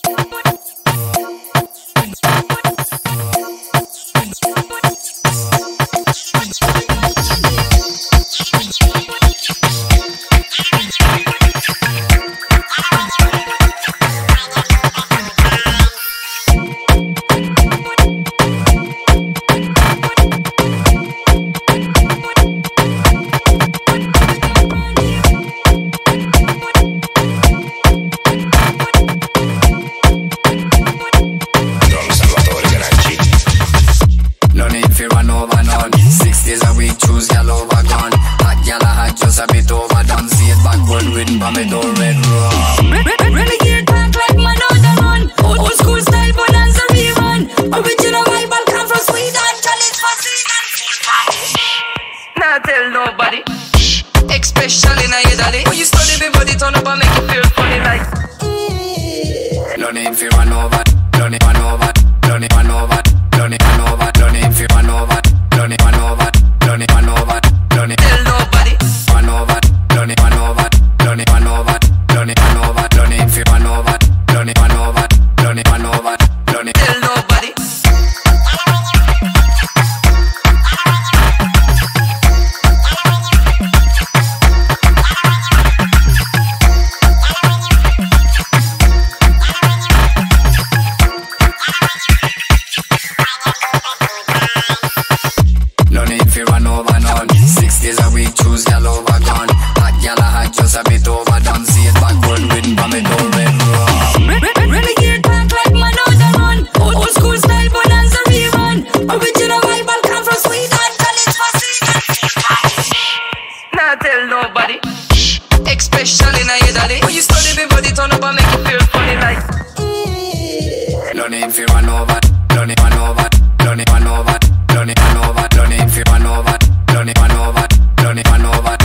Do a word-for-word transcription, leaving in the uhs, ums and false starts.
No need for run over, no need run over, no need run over, no need run over, no need for run over, no need run over, no need run over.